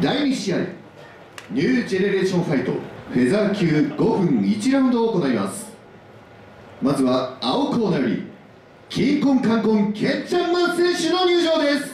第2試合ニュージェネレーションファイトフェザー級5分1ラウンドを行います。まずは青コーナーよりキーコンカンコンケンチャンマン選手の入場です。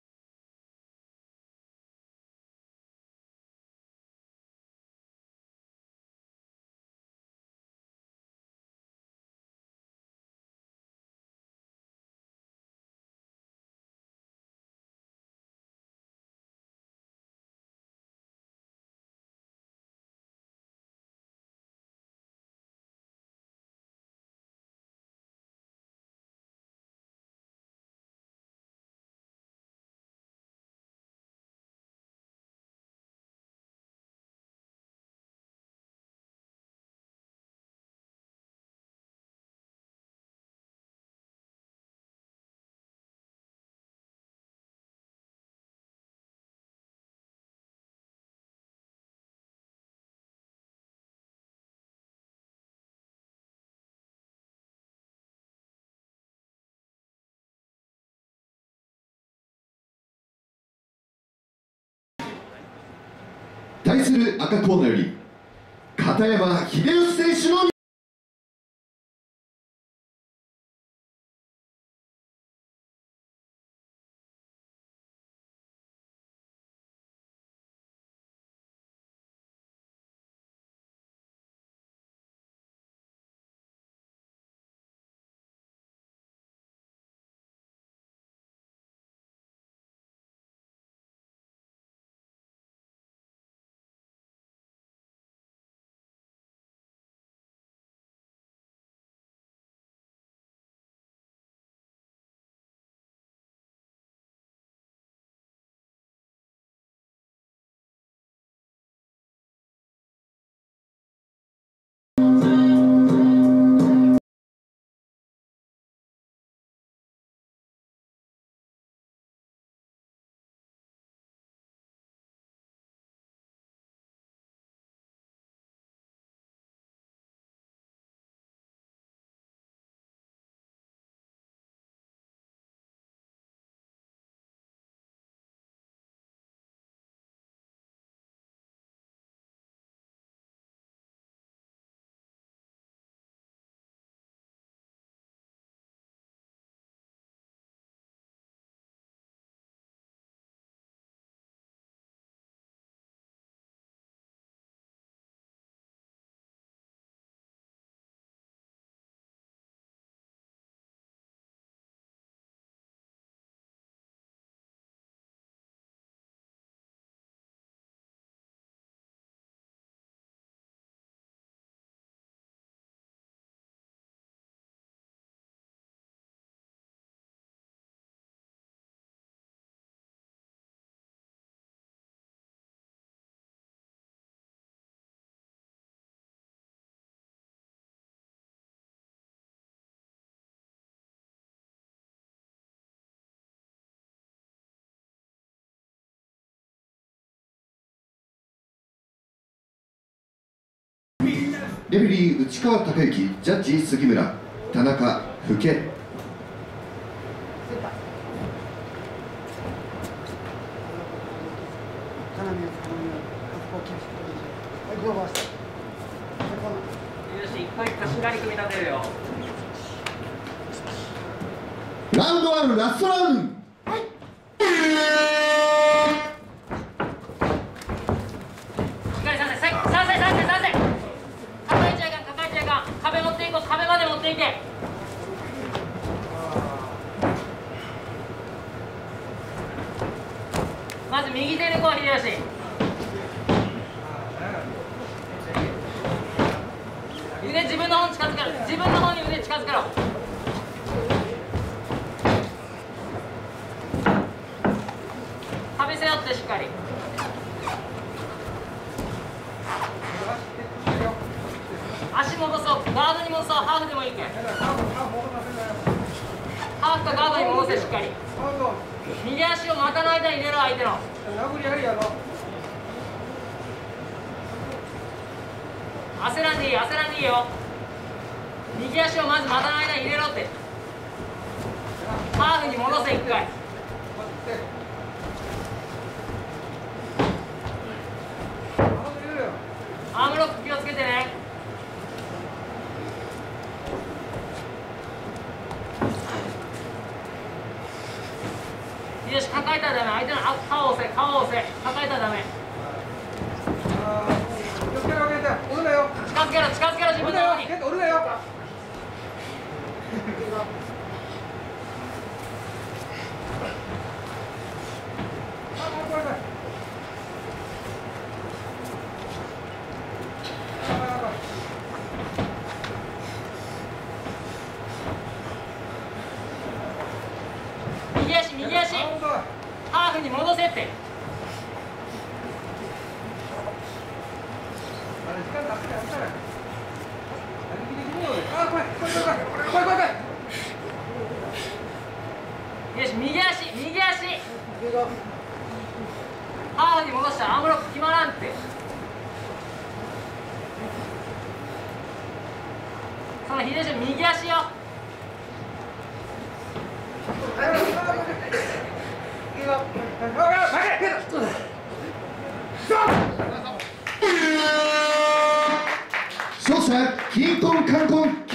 対する赤コーナーより片山秀吉選手のレフェリー内川貴之、ジャッジ杉村、田中福家。ラウンド1ラストラウンド。 まず右手でこう秀吉、腕自分の方に近づけろ、自分の方に腕近づけろ。壁背負ってしっかり。足戻そう、ガードに戻そう、ハーフでもいいけん。ハーフかガードに戻せしっかり。右足を股の間に入れろ、相手の。焦らんでいい、焦らんでいいよ。右足をまず股の間に入れろって。ハーフに戻せ、一回。 顔を押せ、抱えたらダメ。 気をつけろ、折るなよ。 近づけろ、近づけろ、自分の方に。 折るなよ。 右足、右足。ハーフに戻せって。よし、右足、右足。ハーフに戻したらアームロック決まらんって。その秀吉の右足よ。 勝者、キンコンカンコン